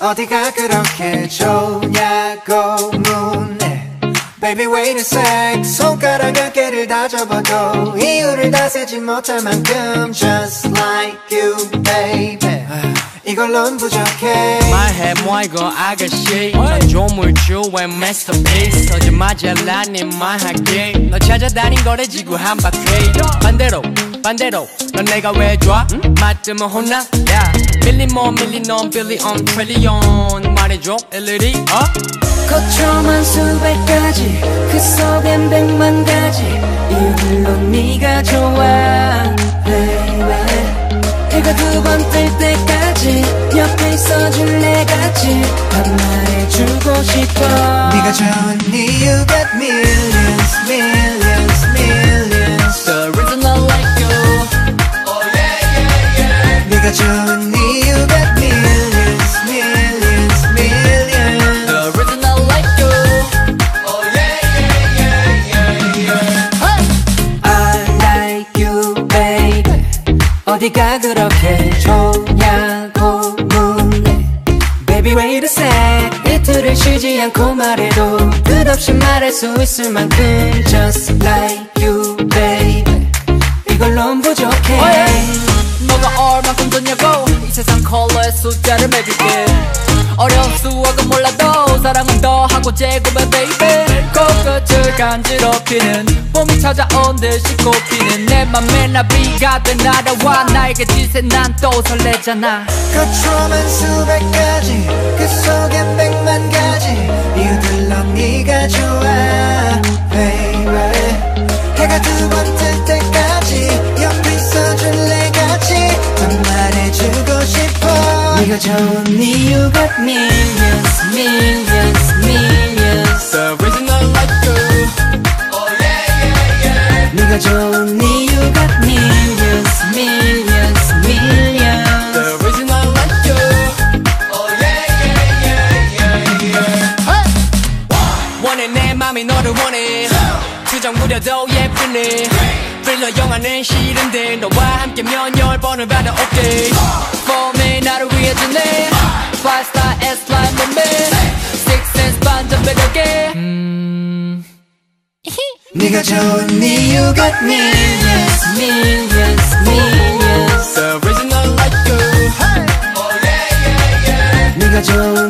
어디가 그렇게 좋냐고 묻네. Baby wait a sec. 손가락 10개를 다 접어도 이유를 다 세지 못할 만큼 Just like you baby 이걸론 부족해. 말해 뭐 이거 아가씨 넌 조물주의 masterpiece 서지마잘라니 말할게 너 찾아다닌 거래 지구 한 바퀴 반대로 넌 내가 왜 좋아? 맞으면 혼나? 야 밀리몬 빌리언 트릴리언 말해줘 일일이 거쳐만 수백 가지 그 속엔 100만 가지 이유들로 네가 좋아 baby 해가 두 번 뜰 때까지 옆에 있어줄래 같이 한 말해주고 싶어. 네가 좋은 이유 got millions millions millions The reason I like you Oh yeah yeah yeah 네가 좋은 이유 got millions millions millions The reason I like you Oh yeah yeah yeah yeah yeah I like you baby 어디가 그렇게 좋냐고 묻네. Baby wait a sec. 이틀을 쉬지 않고 말해도 끝없이 말할 수 있을 만큼 Just like you baby 이걸론 부족해. 너가 얼만큼 줬냐고 이 세상 컬러의 숫자를 매줄게. 어려운 수학은 몰라도 사랑은 더 하고 제곱해 baby. 코끝을 간지럽히는 봄이 찾아온 듯이 꽃피는 내 맘에 나비가 돼 날아와 나에게 지새 난 또 설레잖아. 거쳐만 수백 가지 그 속엔 100만 가지 이유들로 네가 좋아 baby 해가 두 번 뜰 때까지 옆에 있어줄래 같이 더 말해주고 싶어. 네가 좋은 이유 got millions millions millions The reason I like you Oh yeah yeah yeah 네가 좋은 이유 got millions millions millions The reason I like you Oh yeah yeah yeah yeah yeah 원해 내 맘이 너를 원해 수정 무려도 예쁘네 빌려 영화는 싫은데 너와 함께면 10번을 받아 오케이 봄에 나를 위해 주네 5-star S-line 몸매 Six sense 반전 매력에 네가 좋은 이유 got millions millions millions The reason I like you Oh yeah yeah yeah 네가 좋은